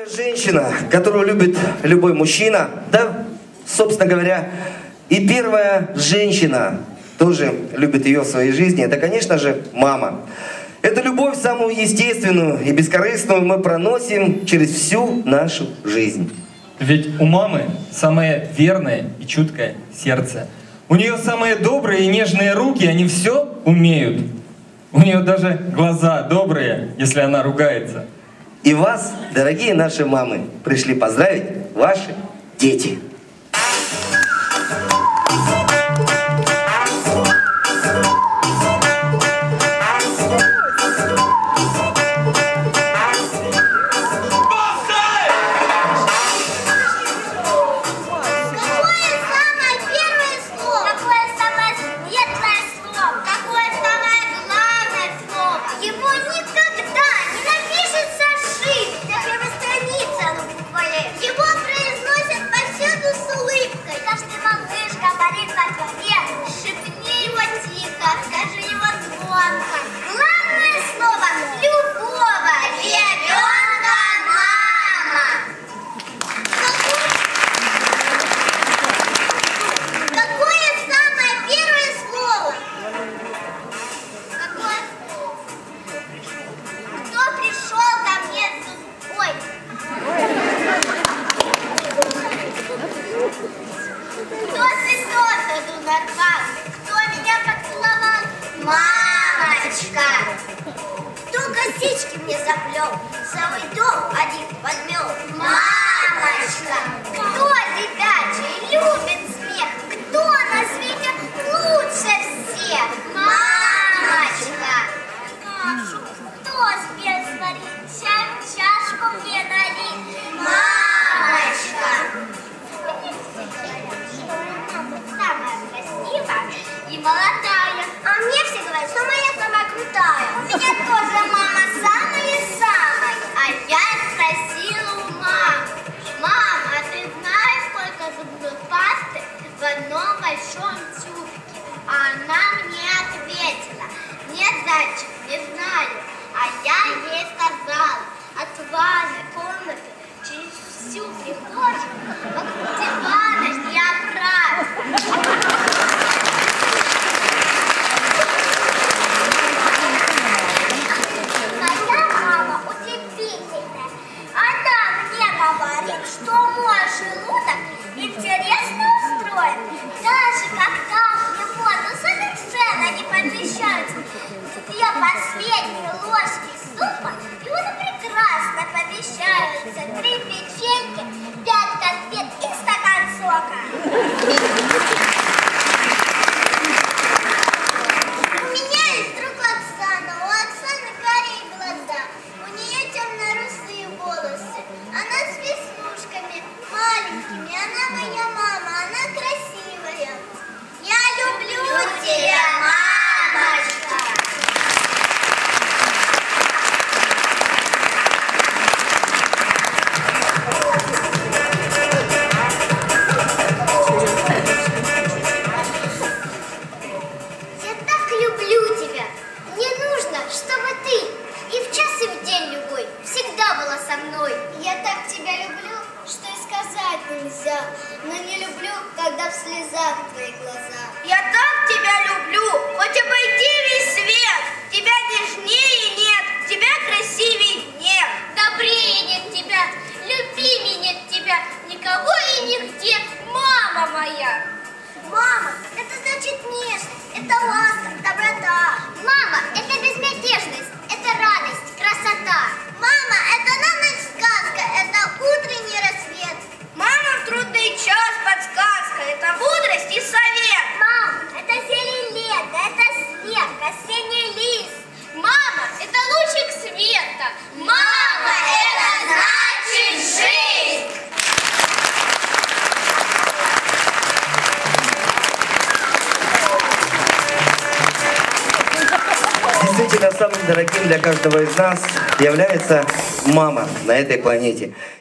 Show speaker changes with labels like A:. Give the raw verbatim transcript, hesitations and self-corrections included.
A: Первая женщина, которую любит любой мужчина, да, собственно говоря, и первая женщина тоже любит ее в своей жизни, это, конечно же, мама. Эту любовь, самую естественную и бескорыстную, мы проносим через всю нашу жизнь.
B: Ведь у мамы самое верное и чуткое сердце. У нее самые добрые и нежные руки, они все умеют. У нее даже глаза добрые, если она ругается.
A: И вас, дорогие наши мамы, пришли поздравить ваши дети.
C: Мне заплел, целый дом один подмел. Мамочка, кто ребячий любит смех? Кто на свете лучше всех? Мамочка, кашу кто спел сварить? Чай в чашку мне налить. Мамочка, самая красивая и молодая. А мне все говорят, что моя самая крутая. У меня тоже мама. А я спросила у мамы: мама, а ты знаешь, сколько зубной пасты в одном большом тюбике? А она мне ответила: нет, зайчик, не знаю. А я ей сказала: от ванной комнаты через всю прихожую вокруг дивана и обратно. Что мой желудок интересно устроен. Даже когда в него ну, совершенно не помещаются две последние ложки супа, и он прекрасно помещаются три печеньки, пять конфет и стакан сока. У меня есть друг Оксана. У Оксаны карие глаза. У нее темно-русые волосы. Она с веснушками маленькими. Она моя мама. Она красивая. Я люблю тебя, мамочка. Я так люблю тебя. Мне нужно, чтобы ты и в час, и в день любой всегда была со мной. Я так тебя люблю, что и сказать нельзя. Но не люблю, когда в слезах твои глаза. Я так тебя люблю, хоть обойди весь свет. Тебя нежнее нет, тебя красивее нет. Добрее нет тебя, любимее нет тебя. Никого и нигде, мама моя. Мама, это значит нежность, это ласка, доброта. Мама, это безмятежность, это радость, красота. Мама, это на ночь сказка, это утренний рассвет. Мама, в трудный час подсказка, это мудрость и совет. Мама, это зелень лета, это снег, осенний лист. Мама, это лучик света. Мама, это значит жизнь.
A: Действительно, самым дорогим для каждого из нас является мама на этой планете.